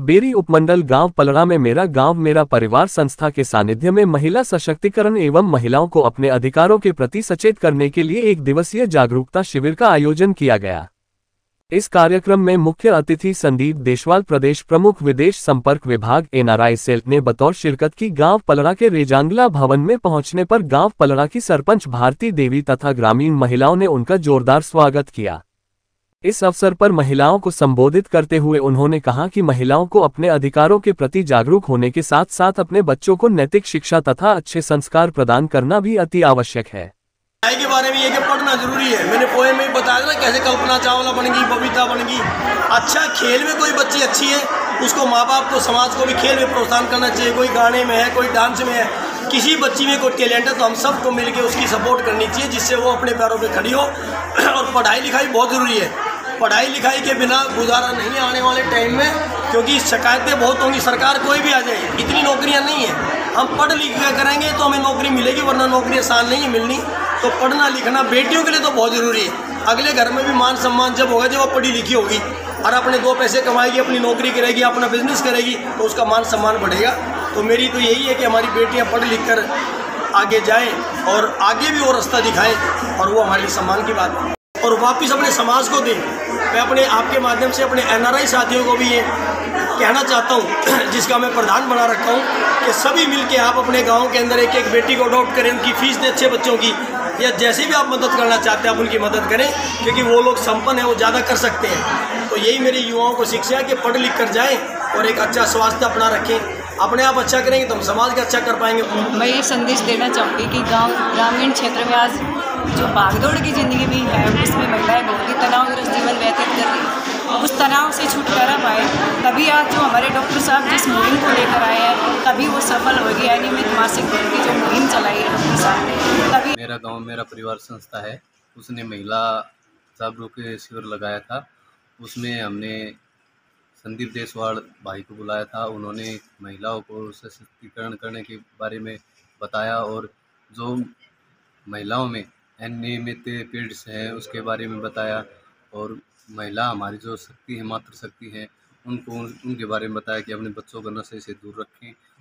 Berry उपमंडल गांव पलड़ा में मेरा गांव मेरा परिवार संस्था के सानिध्य में महिला सशक्तिकरण एवं महिलाओं को अपने अधिकारों के प्रति सचेत करने के लिए एक दिवसीय जागरूकता शिविर का आयोजन किया गया। इस कार्यक्रम में मुख्य अतिथि संदीप देशवाल, प्रदेश प्रमुख विदेश संपर्क विभाग NRI सेल ने बतौर शिरकत की गांव पलड़ा के रेजांगला भवन में पहुंचने पर गांव पलड़ा की सरपंच भारती देवी तथा ग्रामीण महिलाओं ने उनका जोरदार स्वागत किया। इस अवसर पर महिलाओं को संबोधित करते हुए उन्होंने कहा कि महिलाओं को अपने अधिकारों के प्रति जागरूक होने के साथ साथ अपने बच्चों को नैतिक शिक्षा तथा अच्छे संस्कार प्रदान करना भी अति आवश्यक है। पढ़ाई के बारे में ये कि पढ़ना जरूरी है। मैंने पोएम में बताया ना कैसे कल्पना चावला बन गई, बबीता बन गई। अच्छा, खेल में कोई बच्ची अच्छी है, उसको माँ बाप को, समाज को भी खेल में प्रोत्साहन करना चाहिए। कोई गाने में है, कोई डांस में है, किसी बच्ची में कोई टैलेंट है तो हम सबको मिलकर उसकी सपोर्ट करनी चाहिए, जिससे वो अपने पैरों पर खड़ी हो। और पढ़ाई लिखाई बहुत ज़रूरी है। पढ़ाई लिखाई के बिना गुजारा नहीं आने वाले टाइम में, क्योंकि शिकायतें बहुत होंगी। सरकार कोई भी आ जाए, इतनी नौकरियां नहीं है। हम पढ़ लिख कर करेंगे तो हमें नौकरी मिलेगी, वरना नौकरी आसान नहीं है मिलनी। तो पढ़ना लिखना बेटियों के लिए तो बहुत ज़रूरी है। अगले घर में भी मान सम्मान जब होगा, जब वो पढ़ी लिखी होगी और अपने दो पैसे कमाएगी, अपनी नौकरी करेगी, अपना बिजनेस करेगी, तो उसका मान सम्मान बढ़ेगा। तो मेरी तो यही है कि हमारी बेटियाँ पढ़ लिख कर आगे जाएँ और आगे भी वो रास्ता दिखाएँ, और वो हमारे लिए सम्मान की बात है। और वापस अपने समाज को दें। मैं अपने आपके माध्यम से अपने NRI साथियों को भी ये कहना चाहता हूँ, जिसका मैं प्रधान बना रखा हूँ, कि सभी मिलके आप अपने गांव के अंदर एक एक बेटी को अडॉप्ट करें, उनकी फीस दें अच्छे बच्चों की, या जैसे भी आप मदद करना चाहते हैं आप उनकी मदद करें, क्योंकि वो लोग संपन्न हैं, वो ज़्यादा कर सकते हैं। तो यही मेरी युवाओं को शिक्षा है कि पढ़ लिख कर जाएँ और एक अच्छा स्वास्थ्य अपना रखें। अपने आप अच्छा करेंगे तो हम समाज का अच्छा कर पाएंगे। मैं ये संदेश देना चाहूँगी कि ग्रामीण क्षेत्र में आज जो भागदौड़ की ज़िंदगी भी है, उसमें महिलाएं बहुत ही तनावग्रस्त जीवन व्यतीत कर रही हैं। उस तनाव से छुटकारा पाए, तभी आज जो हमारे डॉक्टर साहब जिस मुहिम को लेकर आए हैं, तभी वो सफल होगी। अनियमित मासिक धर्म की जो मुहिम चलाई है डॉक्टर साहब ने, तभी। मेरा गाँव मेरा परिवार संस्था है, उसने महिला जागरूक शिविर लगाया था। उसमें हमने संदीप देशवाल भाई को बुलाया था। उन्होंने महिलाओं को सशक्तिकरण करने के बारे में बताया, और जो महिलाओं में अनियमित पीरियड्स हैं उसके बारे में बताया, और महिला हमारी जो शक्ति है, मातृ शक्ति है, उनको उनके बारे में बताया कि अपने बच्चों को नशे से दूर रखें